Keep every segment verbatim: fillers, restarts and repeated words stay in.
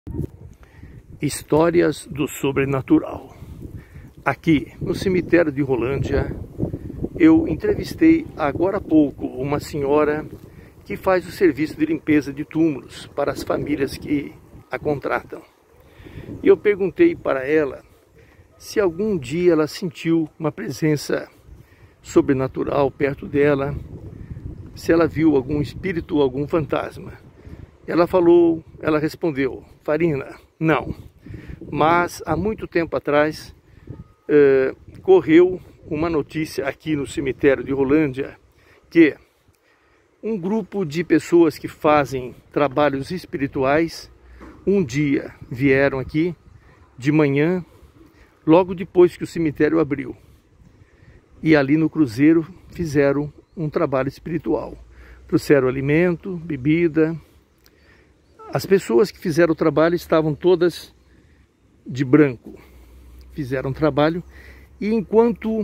Histórias do sobrenatural. Aqui no cemitério de Rolândia, eu entrevistei agora há pouco uma senhora que faz o serviço de limpeza de túmulos para as famílias que a contratam. E eu perguntei para ela se algum dia ela sentiu uma presença sobrenatural perto dela, se ela viu algum espírito ou algum fantasma. Ela falou, ela respondeu: Farina, não. Mas há muito tempo atrás eh, correu uma notícia aqui no cemitério de Rolândia que um grupo de pessoas que fazem trabalhos espirituais um dia vieram aqui de manhã, logo depois que o cemitério abriu, e ali no cruzeiro fizeram um trabalho espiritual. Trouxeram alimento, bebida. As pessoas que fizeram o trabalho estavam todas de branco. Fizeram o trabalho e enquanto uh,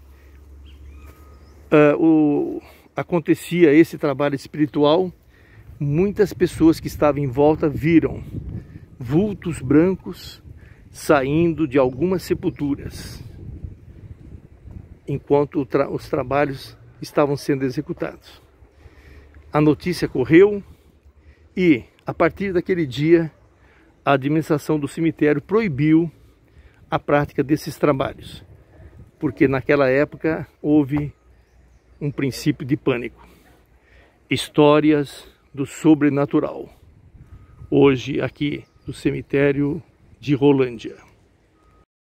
o, acontecia esse trabalho espiritual, muitas pessoas que estavam em volta viram vultos brancos saindo de algumas sepulturas, enquanto tra os trabalhos estavam sendo executados. A notícia correu e, a partir daquele dia, a administração do cemitério proibiu a prática desses trabalhos, porque naquela época houve um princípio de pânico. Histórias do sobrenatural, hoje aqui no cemitério de Rolândia.